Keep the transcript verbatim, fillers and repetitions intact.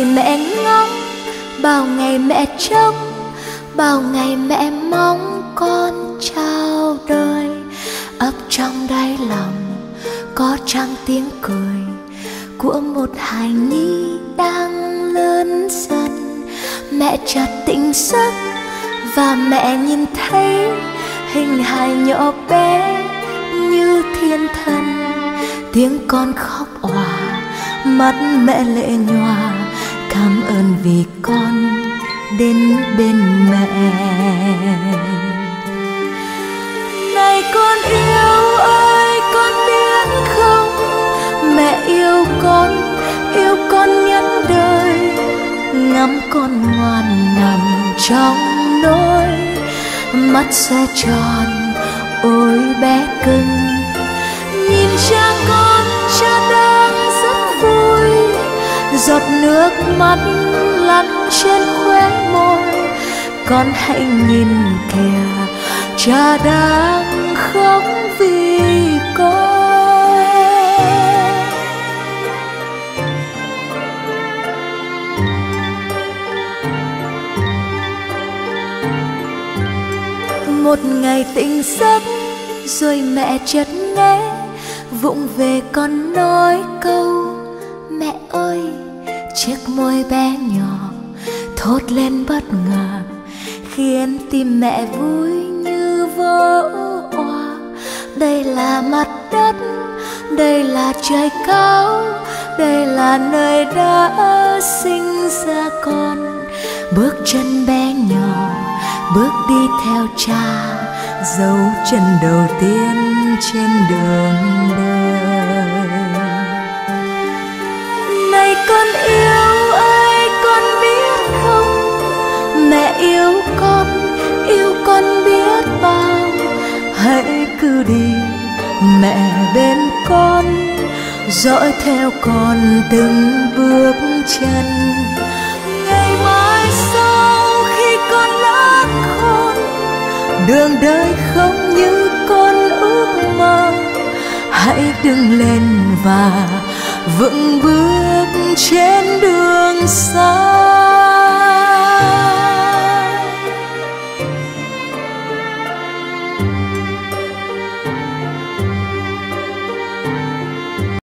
mẹ ngóng, bao ngày mẹ trông, bao ngày mẹ mong con chào đời. Ấp trong đáy lòng có trăng tiếng cười của một hài nhi đang lớn dần. Mẹ chợt tỉnh giấc và mẹ nhìn thấy hình hài nhỏ bé như thiên thần. Tiếng con khóc òa, mắt mẹ lệ nhòa, cảm ơn vì con đến bên mẹ. Này con yêu ơi, con biết không, mẹ yêu con, yêu con nhất đời. Ngắm con ngoan nằm trong nỗi, mắt sẽ tròn ôi bé cưng. Nhìn cha con, cha đang rất vui, giọt nước mắt lăn trên khóe môi. Con hãy nhìn kìa, cha đang khóc vì con. Một ngày tỉnh giấc rồi mẹ chợt nghe vụng về con nói câu mẹ ơi. Chiếc môi bé nhỏ thốt lên bất ngờ, khiến tim mẹ vui như vỡ òa. Đây là mặt đất, đây là trời cao, đây là nơi đã sinh ra con. Bước chân bé nhỏ bước đi theo cha, dấu chân đầu tiên trên đường đời. Này con yêu ơi, con biết không, mẹ yêu con, yêu con biết bao. Hãy cứ đi mẹ bên con, dõi theo con từng bước chân. Ngày mai sau khi con lớn khôn, đường đời không như con ước mơ. Hãy đứng lên và vững bước trên đường xa.